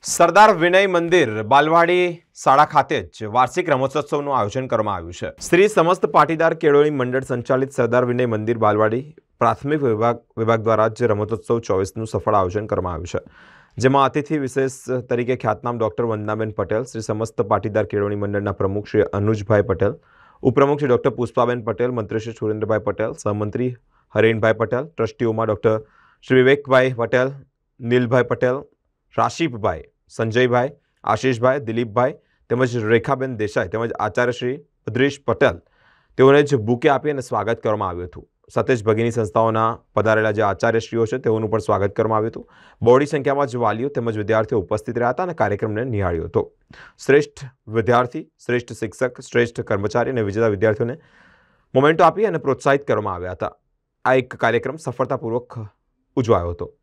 સરદાર વિનય મંદિર બાલવાડી શાળા ખાતે જ વાર્ષિક રમતોત્સવનું આયોજન કરવામાં આવ્યું છે। શ્રી સમસ્ત પાટીદાર કેળવણી મંડળ સંચાલિત સરદાર વિનય મંદિર બાલવાડી પ્રાથમિક વિભાગ દ્વારા જ રમતોત્સવ 24નું સફળ આયોજન કરવામાં આવ્યું છે, જેમાં અતિથિ વિશેષ તરીકે ખ્યાતનામ ડોક્ટર વંદનાબેન પટેલ, શ્રી સમસ્ત પાટીદાર કેળવણી મંડળના પ્રમુખ શ્રી અનુજભાઈ પટેલ, ઉપપ્રમુખ શ્રી ડોક્ટર પુષ્પાબેન પટેલ, મંત્રી શ્રી સુરેન્દ્રભાઈ પટેલ, સહમંત્રી હરેનભાઈ પટેલ, ટ્રસ્ટીઓમાં ડોક્ટર શ્રી વિવેકભાઈ પટેલ, નીલભાઈ પટેલ, રાશિપભાઈ, સંજયભાઈ, આશીષભાઈ, દિલીપભાઈ તેમજ રેખાબેન દેસાઈ તેમજ આચાર્ય શ્રી ભદ્રેશ પટેલ તેઓને જ બુકે આપી અને સ્વાગત કરવામાં આવ્યું હતું। સાથે જ ભગીની સંસ્થાઓના પધારેલા જે આચાર્યશ્રીઓ છે તેઓનું પણ સ્વાગત કરવામાં આવ્યું હતું। બહોળી સંખ્યામાં જ વાલીઓ તેમજ વિદ્યાર્થીઓ ઉપસ્થિત રહ્યા હતા અને કાર્યક્રમને નિહાળ્યો હતો। શ્રેષ્ઠ વિદ્યાર્થી, શ્રેષ્ઠ શિક્ષક, શ્રેષ્ઠ કર્મચારી અને વિજેતા વિદ્યાર્થીઓને મોમેન્ટો આપી અને પ્રોત્સાહિત કરવામાં આવ્યા હતા। આ એક કાર્યક્રમ સફળતાપૂર્વક ઉજવાયો હતો।